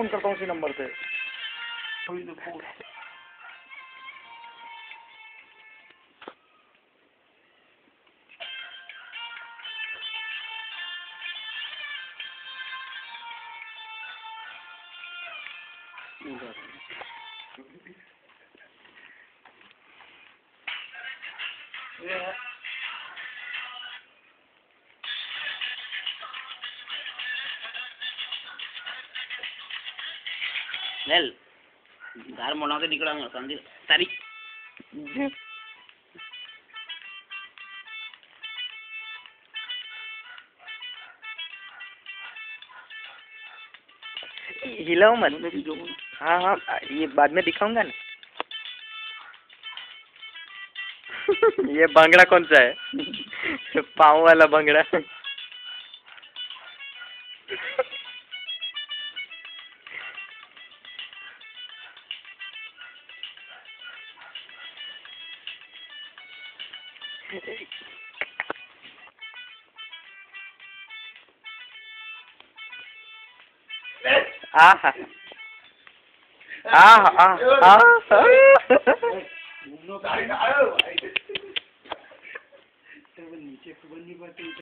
Phone करता हूँ उसी नंबर पे। નેલ તાર મોઢાથી નીકળવાનું સમજી તારી हिलाओ मत। हाँ हाँ, ये बाद में दिखाऊंगा ना। ये भांगड़ा कौन सा है? पाँव वाला भांगड़ा। आहा आहा आहा